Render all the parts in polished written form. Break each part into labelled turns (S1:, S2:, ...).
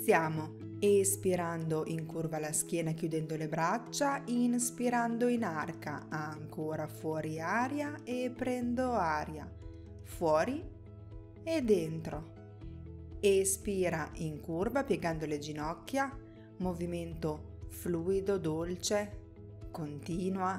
S1: Iniziamo espirando, incurva la schiena chiudendo le braccia, inspirando in arca, ancora fuori aria e prendo aria, fuori e dentro. Espira in curva piegando le ginocchia, movimento fluido, dolce, continua.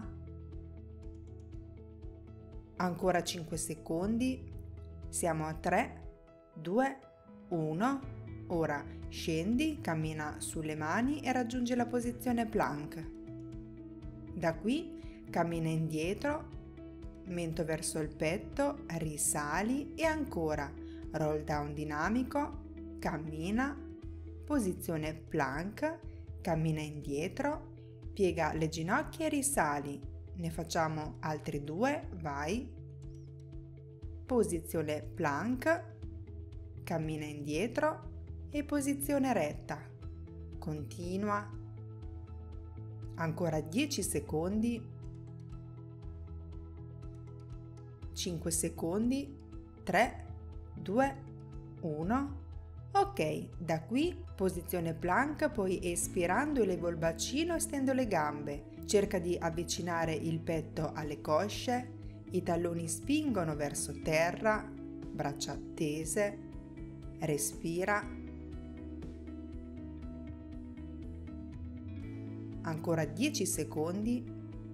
S1: Ancora 5 secondi, siamo a 3, 2, 1. Ora scendi, cammina sulle mani e raggiungi la posizione plank. Da qui cammina indietro, mento verso il petto, risali e ancora roll down dinamico, cammina, posizione plank, cammina indietro, piega le ginocchia e risali. Ne facciamo altri 2, vai. Posizione plank, cammina indietro e posizione retta. Continua. Ancora 10 secondi. 5 secondi. 3, 2, 1. Ok, da qui posizione plank, poi espirando elevo il bacino e stendo le gambe. Cerca di avvicinare il petto alle cosce, i talloni spingono verso terra, braccia tese, respira. Ancora 10 secondi.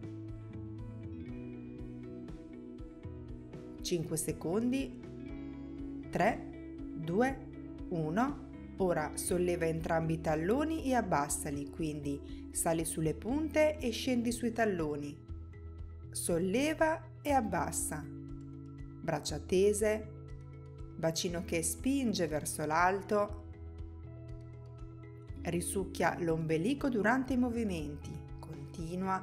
S1: 5 secondi. 3, 2, 1. Ora solleva entrambi i talloni e abbassali, quindi sali sulle punte e scendi sui talloni. Solleva e abbassa. Braccia tese, bacino che spinge verso l'alto. Risucchia l'ombelico durante i movimenti. Continua.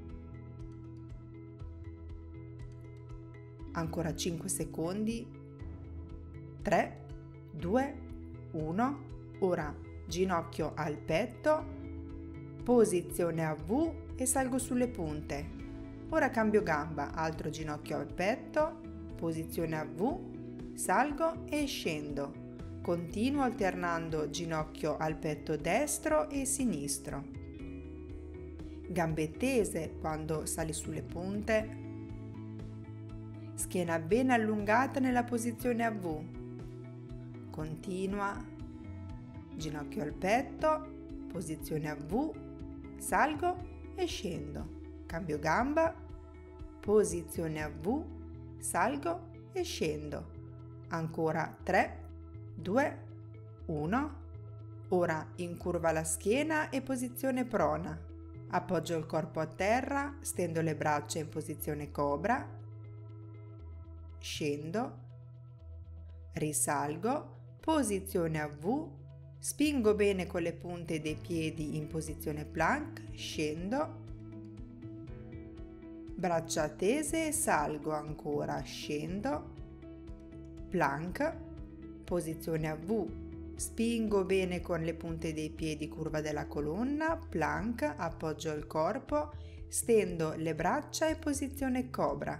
S1: Ancora 5 secondi. 3, 2, 1. Ora ginocchio al petto, posizione a V e salgo sulle punte. Ora cambio gamba, altro ginocchio al petto, posizione a V, salgo e scendo. Continuo alternando ginocchio al petto destro e sinistro. Gambe tese quando sali sulle punte. Schiena ben allungata nella posizione a V. Continua. Ginocchio al petto, posizione a V, salgo e scendo. Cambio gamba, posizione a V, salgo e scendo. Ancora 3, 2, 1. Ora incurva la schiena e posizione prona. Appoggio il corpo a terra, stendo le braccia in posizione cobra. Scendo. Risalgo. Posizione a V. Spingo bene con le punte dei piedi in posizione plank. Scendo. Braccia tese e salgo ancora. Scendo. Plank. Posizione a V, spingo bene con le punte dei piedi, curva della colonna, plank, appoggio il corpo, stendo le braccia e posizione cobra.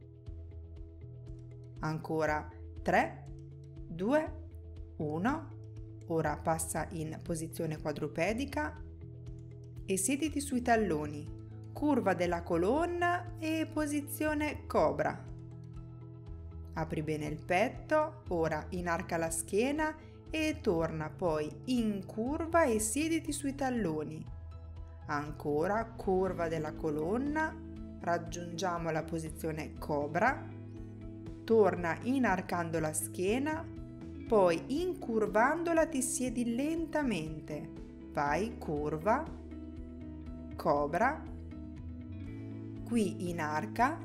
S1: Ancora 3, 2, 1. Ora passa in posizione quadrupedica e siediti sui talloni, curva della colonna e posizione cobra. Apri bene il petto, ora inarca la schiena e torna poi in curva e siediti sui talloni. Ancora curva della colonna, raggiungiamo la posizione cobra, torna inarcando la schiena, poi incurvandola ti siedi lentamente. Vai curva, cobra, qui inarca.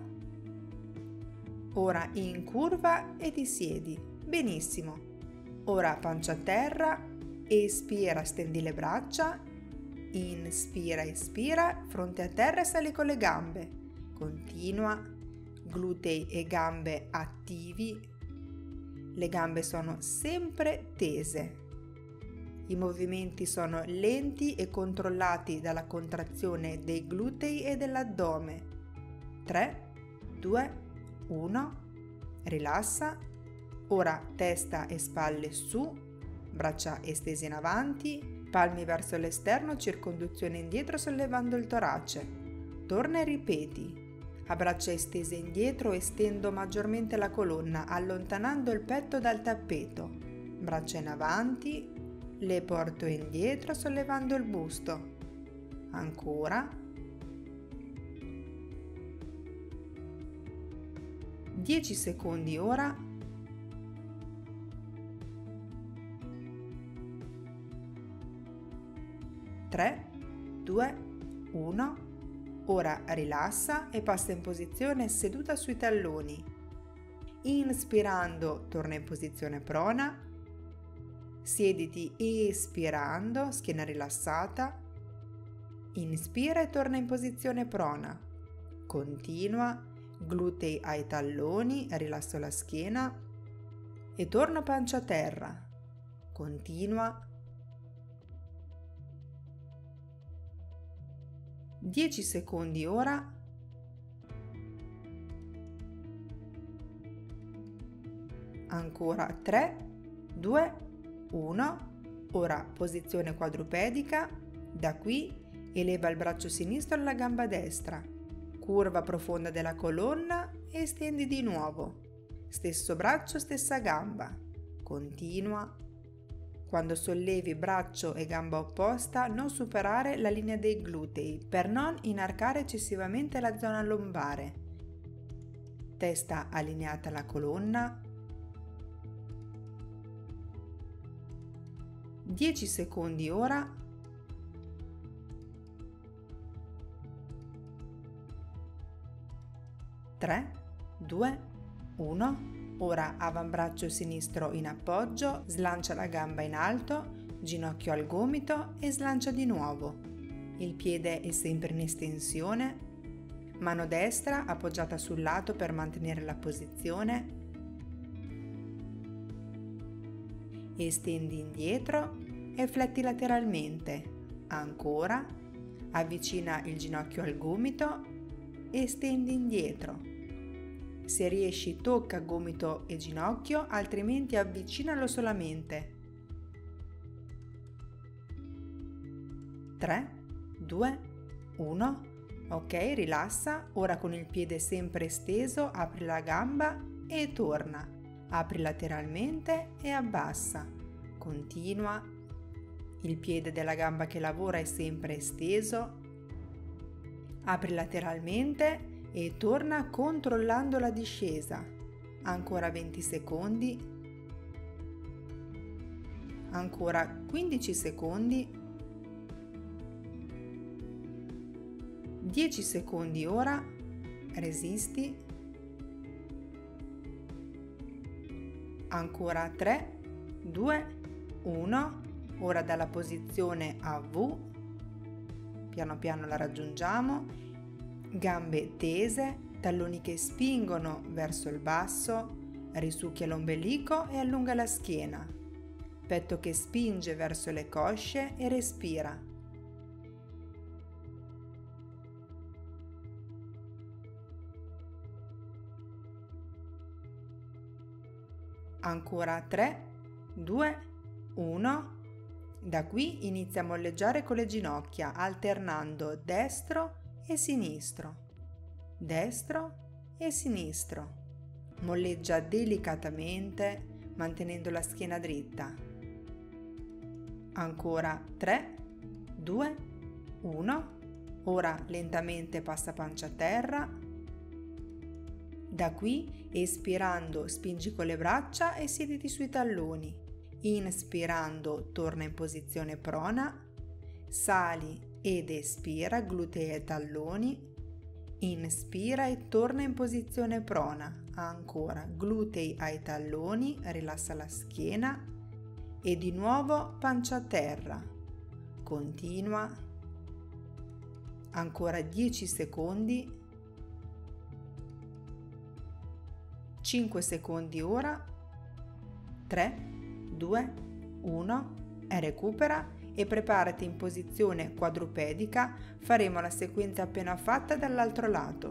S1: Ora in curva e ti siedi. Benissimo. Ora pancia a terra, espira, stendi le braccia, inspira, espira, fronte a terra e sali con le gambe. Continua, glutei e gambe attivi. Le gambe sono sempre tese. I movimenti sono lenti e controllati dalla contrazione dei glutei e dell'addome. 3, 2, 1, rilassa. Ora testa e spalle su, braccia estese in avanti, palmi verso l'esterno, circonduzione indietro sollevando il torace. Torna e ripeti. A braccia estese indietro estendo maggiormente la colonna, allontanando il petto dal tappeto. Braccia in avanti, le porto indietro sollevando il busto. Ancora. 10 secondi ora. Tre, 2, 1. Ora rilassa e passa in posizione seduta sui talloni. Inspirando, torna in posizione prona. Siediti espirando, schiena rilassata. Inspira e torna in posizione prona. Continua, glutei ai talloni, rilasso la schiena e torno pancia a terra. Continua. 10 secondi ora. Ancora 3, 2, 1. Ora posizione quadrupedica. Da qui eleva il braccio sinistro alla gamba destra. Curva profonda della colonna e stendi di nuovo. Stesso braccio, stessa gamba. Continua. Quando sollevi braccio e gamba opposta, non superare la linea dei glutei per non inarcare eccessivamente la zona lombare. Testa allineata alla colonna. 10 secondi ora. Tre, 2, 1. Ora avambraccio sinistro in appoggio, slancia la gamba in alto, ginocchio al gomito e slancia di nuovo. Il piede è sempre in estensione, mano destra appoggiata sul lato per mantenere la posizione. Estendi indietro e fletti lateralmente. Ancora, avvicina il ginocchio al gomito e stendi indietro. Se riesci tocca gomito e ginocchio, altrimenti avvicinalo solamente. 3, 2, 1. Ok, rilassa. Ora con il piede sempre esteso, apri la gamba e torna. Apri lateralmente e abbassa. Continua. Il piede della gamba che lavora è sempre esteso. Apri lateralmente e torna controllando la discesa. Ancora 20 secondi. Ancora 15 secondi. 10 secondi ora. Resisti. Ancora 3, 2, 1. Ora dalla posizione a V. Piano piano la raggiungiamo. Gambe tese, talloni che spingono verso il basso, risucchia l'ombelico e allunga la schiena. Petto che spinge verso le cosce e respira. Ancora 3, 2, 1. Da qui inizia a molleggiare con le ginocchia, alternando destro e sinistro, destro e sinistro. Molleggia delicatamente, mantenendo la schiena dritta. Ancora 3, 2, 1. Ora lentamente passa pancia a terra. Da qui, espirando, spingi con le braccia e siediti sui talloni. Inspirando, torna in posizione prona. Sali ed espira, glutei e talloni. Inspira e torna in posizione prona. Ancora, glutei ai talloni, rilassa la schiena e di nuovo pancia a terra. Continua. Ancora 10 secondi. 5 secondi ora. 3, 2, 1 e recupera. E preparati in posizione quadrupedica, faremo la sequenza appena fatta dall'altro lato.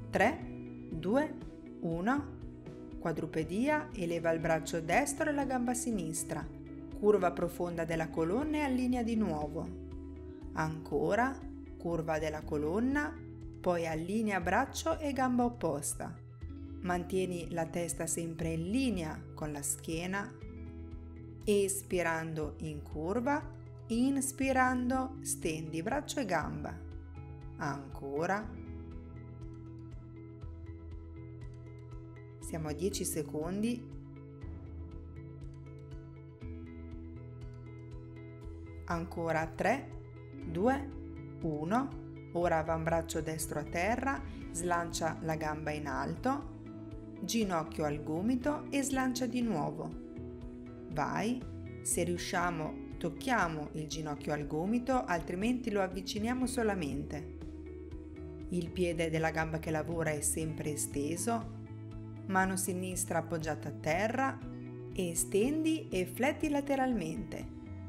S1: 3, 2, 1. Quadrupedia, eleva il braccio destro e la gamba sinistra. Curva profonda della colonna e allinea di nuovo. Ancora, curva della colonna, poi allinea braccio e gamba opposta. Mantieni la testa sempre in linea con la schiena. Espirando in curva, inspirando stendi braccio e gamba. Ancora. Siamo a 10 secondi. Ancora 3, 2, 1. Ora avambraccio destro a terra, slancia la gamba in alto, ginocchio al gomito e slancia di nuovo. Vai, se riusciamo tocchiamo il ginocchio al gomito, altrimenti lo avviciniamo solamente. Il piede della gamba che lavora è sempre esteso, mano sinistra appoggiata a terra, estendi e fletti lateralmente.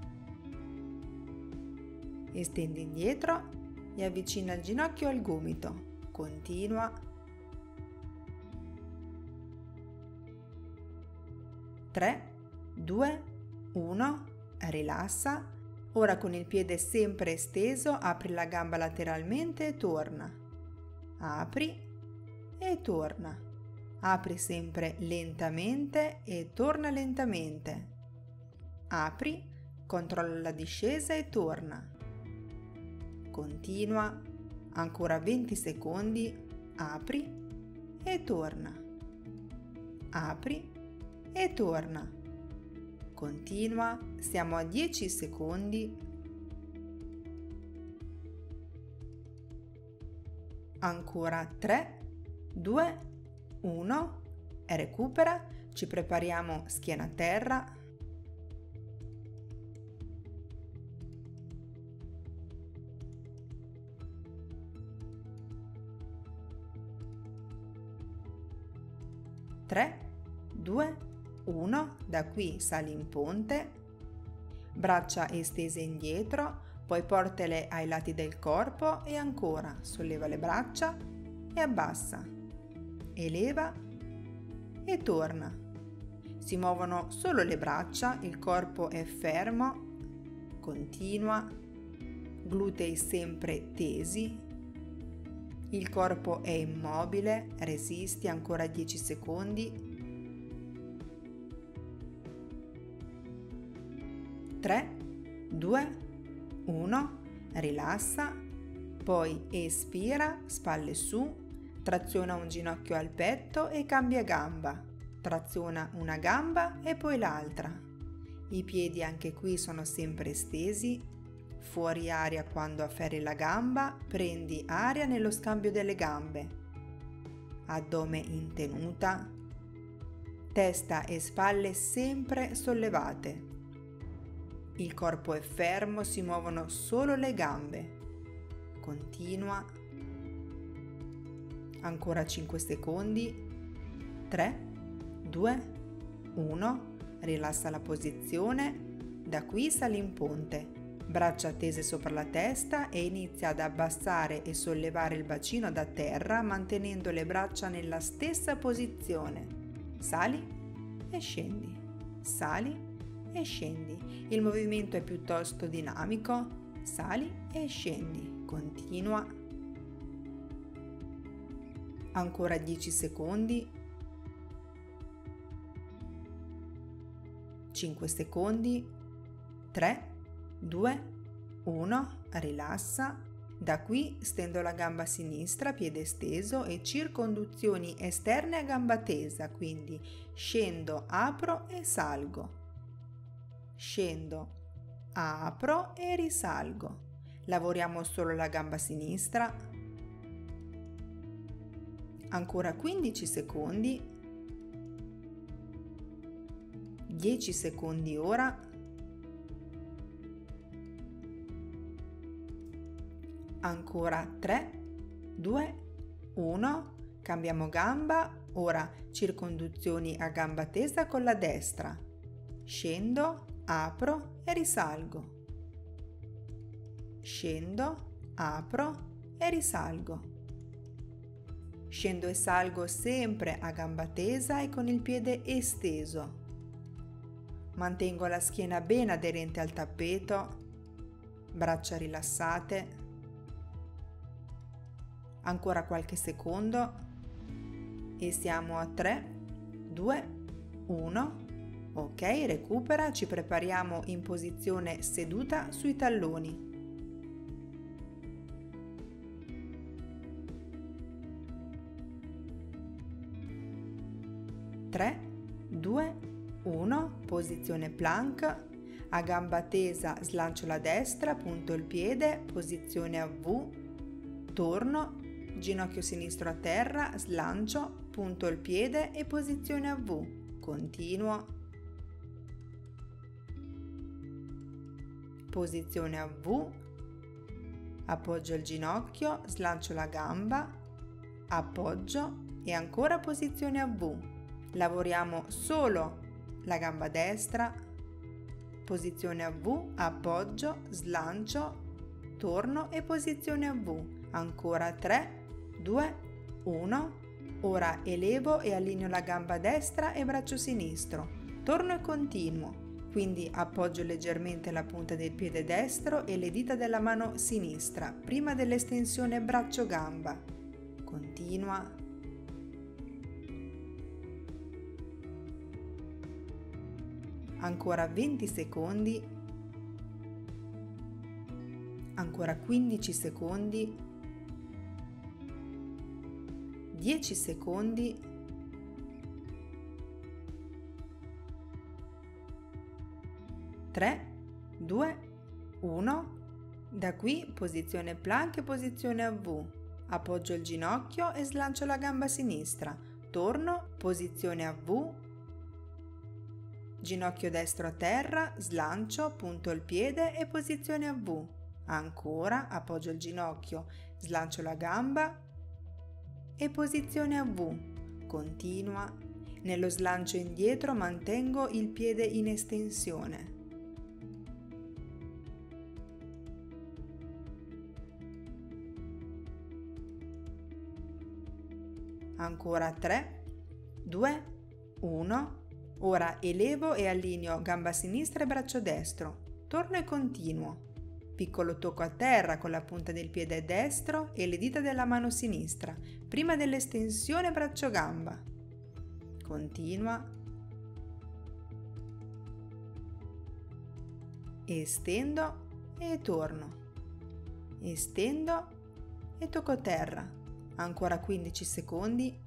S1: Estendi indietro e avvicina il ginocchio al gomito. Continua. 3, 2, 1, rilassa. Ora con il piede sempre esteso apri la gamba lateralmente e torna. Apri e torna. Apri sempre lentamente e torna lentamente. Apri, controlla la discesa e torna. Continua. Ancora 20 secondi. Apri e torna. Apri e torna. Continua, siamo a 10 secondi. Ancora 3, 2, 1. Recupera, ci prepariamo schiena a terra. Tre, 2, 1, da qui sali in ponte, braccia estese indietro, poi portale ai lati del corpo e ancora solleva le braccia e abbassa, eleva e torna. Si muovono solo le braccia, il corpo è fermo, continua, glutei sempre tesi, il corpo è immobile, resisti ancora 10 secondi. 3, 2, 1, rilassa, poi espira, spalle su, traziona un ginocchio al petto e cambia gamba, traziona una gamba e poi l'altra. I piedi anche qui sono sempre estesi, fuori aria quando afferri la gamba, prendi aria nello scambio delle gambe. Addome in tenuta, testa e spalle sempre sollevate. Il corpo è fermo, si muovono solo le gambe. Continua. Ancora 5 secondi. 3, 2, 1. Rilassa la posizione. Da qui sali in ponte. Braccia tese sopra la testa e inizia ad abbassare e sollevare il bacino da terra mantenendo le braccia nella stessa posizione. Sali e scendi. Sali e scendi. Il movimento è piuttosto dinamico. Sali e scendi. Continua. Ancora 10 secondi. 5 secondi. 3, 2, 1. Rilassa. Da qui stendo la gamba sinistra, piede steso e circonduzioni esterne a gamba tesa, quindi scendo, apro e salgo. Scendo, apro e risalgo. Lavoriamo solo la gamba sinistra. Ancora 15 secondi. 10 secondi ora. Ancora 3, 2, 1. Cambiamo gamba. Ora circonduzioni a gamba tesa con la destra. Scendo, apro e risalgo. Scendo, apro e risalgo. Scendo e salgo sempre a gamba tesa e con il piede esteso. Mantengo la schiena ben aderente al tappeto, braccia rilassate. Ancora qualche secondo e siamo a 3, 2, 1. Ok, recupera, ci prepariamo in posizione seduta sui talloni. 3, 2, 1, posizione plank, a gamba tesa slancio la destra, punto il piede, posizione a V, torno, ginocchio sinistro a terra, slancio, punto il piede e posizione a V, continuo, posizione a V, appoggio il ginocchio, slancio la gamba, appoggio e ancora posizione a V. Lavoriamo solo la gamba destra, posizione a V, appoggio, slancio, torno e posizione a V. Ancora 3, 2, 1. Ora elevo e allineo la gamba destra e braccio sinistro. Torno e continuo. Quindi appoggio leggermente la punta del piede destro e le dita della mano sinistra prima dell'estensione braccio-gamba. Continua. Ancora 20 secondi, ancora 15 secondi, 10 secondi, 3, 2, 1. Da qui posizione plank e posizione a V. Appoggio il ginocchio e slancio la gamba sinistra. Torno, posizione a V. Ginocchio destro a terra, slancio, punto il piede e posizione a V. Ancora, appoggio il ginocchio, slancio la gamba e posizione a V. Continua. Nello slancio indietro mantengo il piede in estensione. Ancora 3, 2, 1. Ora elevo e allineo gamba sinistra e braccio destro. Torno e continuo. Piccolo tocco a terra con la punta del piede destro e le dita della mano sinistra, prima dell'estensione braccio-gamba. Continua. Estendo e torno. Estendo e tocco terra. Ancora 15 secondi.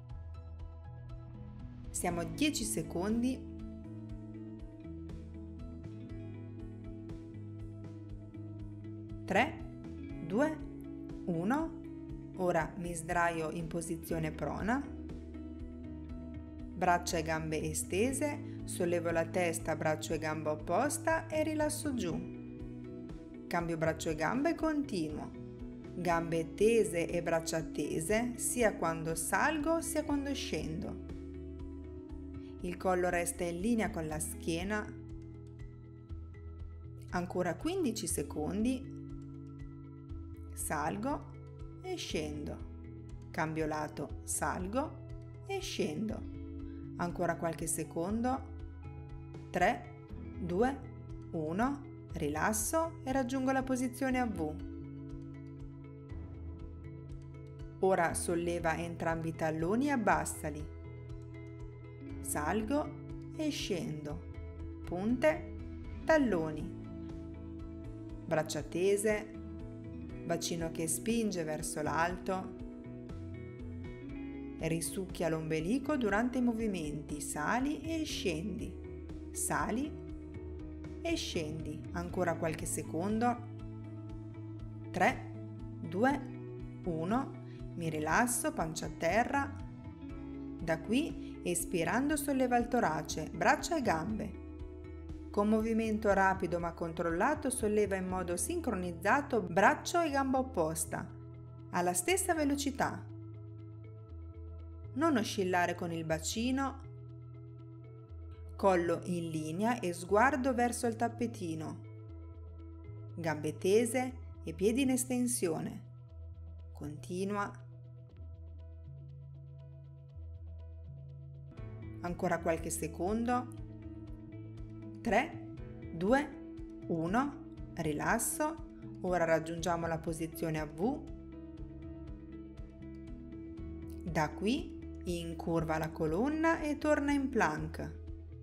S1: Siamo a 10 secondi. 3, 2, 1. Ora mi sdraio in posizione prona. Braccia e gambe estese, sollevo la testa, braccio e gamba opposta e rilasso giù. Cambio braccio e gambe e continuo. Gambe tese e braccia tese, sia quando salgo sia quando scendo. Il collo resta in linea con la schiena. Ancora 15 secondi. Salgo e scendo. Cambio lato, salgo e scendo. Ancora qualche secondo. 3, 2, 1. Rilasso e raggiungo la posizione a V. Ora solleva entrambi i talloni e abbassali. Salgo e scendo. Punte, talloni. Braccia tese, bacino che spinge verso l'alto. Risucchia l'ombelico durante i movimenti, sali e scendi. Sali e scendi. Ancora qualche secondo. 3, 2, 1. Mi rilasso, pancia a terra. Da qui, espirando, solleva il torace, braccia e gambe. Con movimento rapido ma controllato solleva in modo sincronizzato braccio e gamba opposta, alla stessa velocità. Non oscillare con il bacino. Collo in linea e sguardo verso il tappetino. Gambe tese e piedi in estensione. Continua. Ancora qualche secondo. 3, 2, 1, rilasso. Ora raggiungiamo la posizione a V. Da qui incurva la colonna e torna in plank.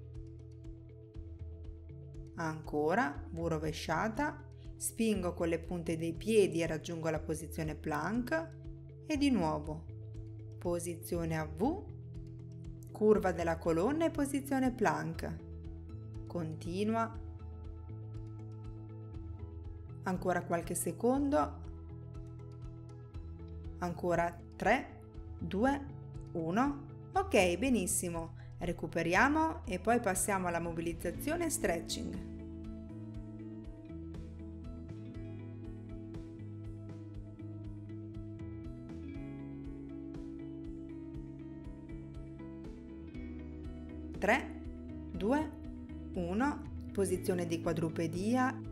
S1: Ancora, V rovesciata, spingo con le punte dei piedi e raggiungo la posizione plank e di nuovo posizione a V, curva della colonna e posizione plank. Continua. Ancora qualche secondo. Ancora 3, 2, 1. Ok, benissimo. Recuperiamo e poi passiamo alla mobilizzazione e stretching. Tre, 2, 1. Posizione di quadrupedia.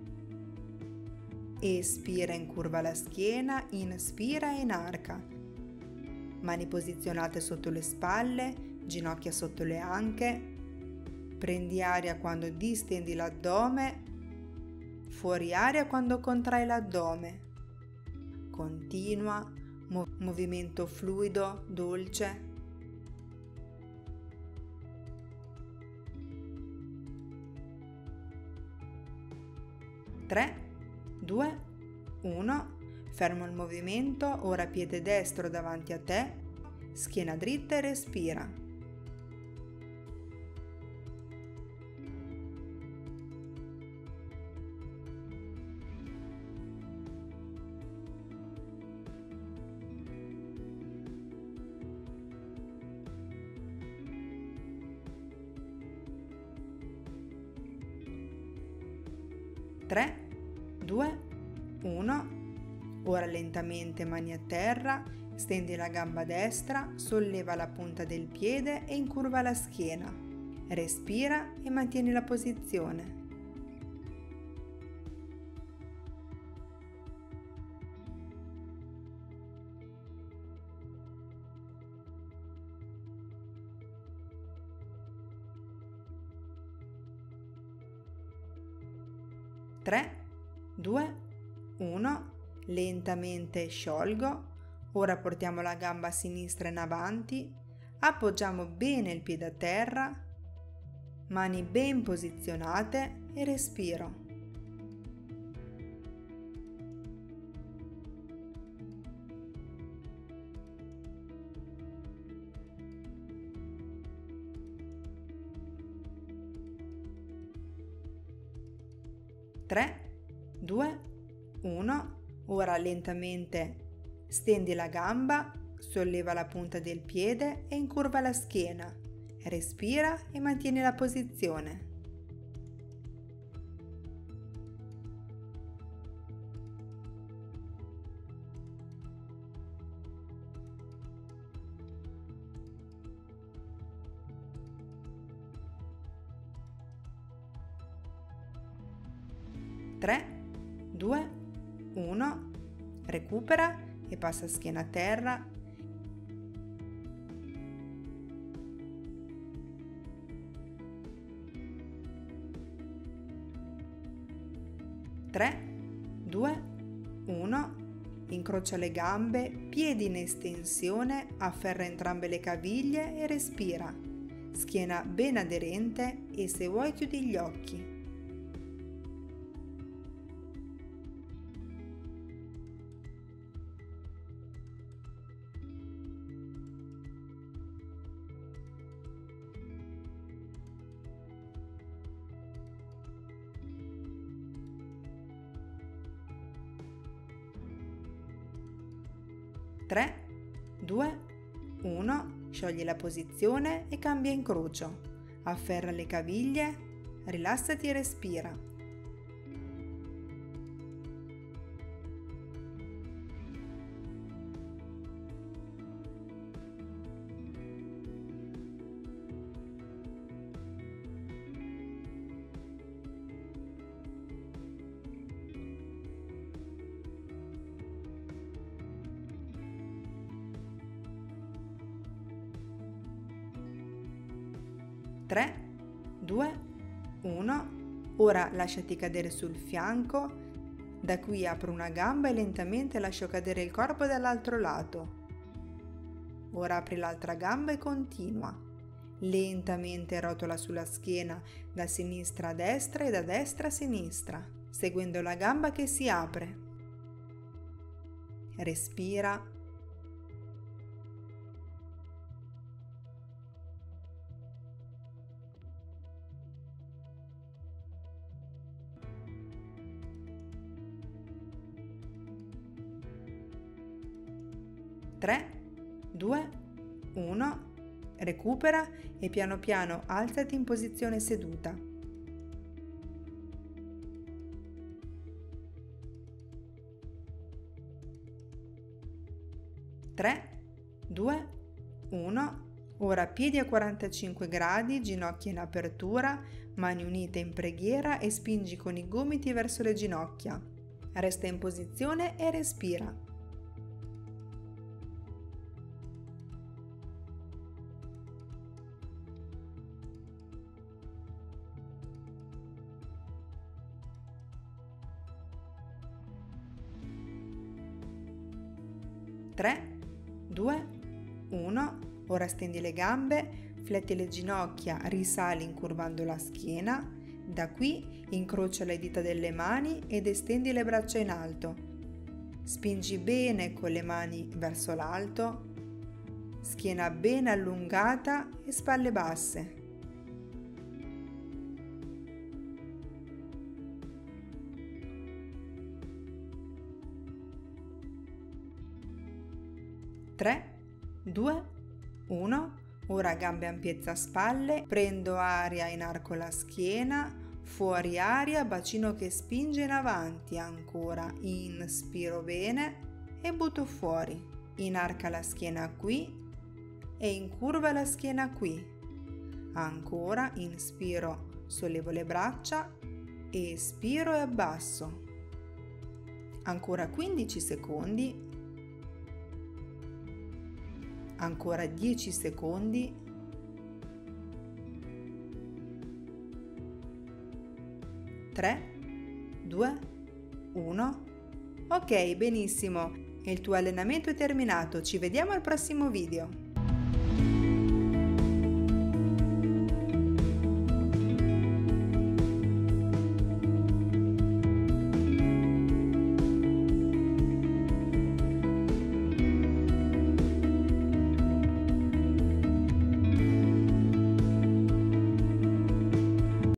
S1: Espira, incurva la schiena, inspira e inarca. Mani posizionate sotto le spalle, ginocchia sotto le anche. Prendi aria quando distendi l'addome, fuori aria quando contrai l'addome. Continua, movimento fluido, dolce. 3, 2, 1. Fermo il movimento, ora piede destro davanti a te, schiena dritta e respira. Tre, 2, 1. Ora lentamente mani a terra, stendi la gamba destra, solleva la punta del piede e incurva la schiena. Respira e mantieni la posizione. Tre, 2, 1. Lentamente sciolgo. Ora portiamo la gamba sinistra in avanti, appoggiamo bene il piede a terra, mani ben posizionate e respiro. Tre, 2, 1. Ora lentamente stendi la gamba, solleva la punta del piede e incurva la schiena. Respira e mantieni la posizione. Tre, 2, 1. Recupera e passa schiena a terra. Tre, 2, 1. Incrocia le gambe, piedi in estensione, afferra entrambe le caviglie e respira. Schiena ben aderente e se vuoi chiudi gli occhi. Tre, 2, 1. Sciogli la posizione e cambia incrocio. Afferra le caviglie, rilassati e respira. 3, 2, 1. Ora lasciati cadere sul fianco. Da qui apro una gamba e lentamente lascio cadere il corpo dall'altro lato. Ora apri l'altra gamba e continua. Lentamente rotola sulla schiena da sinistra a destra e da destra a sinistra, seguendo la gamba che si apre. Respira. Tre, 2, 1. Recupera e piano piano alzati in posizione seduta. Tre, 2, 1. Ora piedi a 45 gradi, ginocchia in apertura, mani unite in preghiera e spingi con i gomiti verso le ginocchia. Resta in posizione e respira. Tre, 2, 1. Ora stendi le gambe, fletti le ginocchia, risali incurvando la schiena. Da qui incrocia le dita delle mani ed estendi le braccia in alto. Spingi bene con le mani verso l'alto, schiena ben allungata e spalle basse. Tre, 2, 1. Ora gambe ampiezza spalle, prendo aria, inarco la schiena, fuori aria, bacino che spinge in avanti, ancora inspiro bene e butto fuori, inarca la schiena qui e incurva la schiena qui, ancora inspiro, sollevo le braccia, espiro e abbasso, ancora 15 secondi. Ancora 10 secondi. 3, 2, 1. Ok, benissimo. Il tuo allenamento è terminato. Ci vediamo al prossimo video.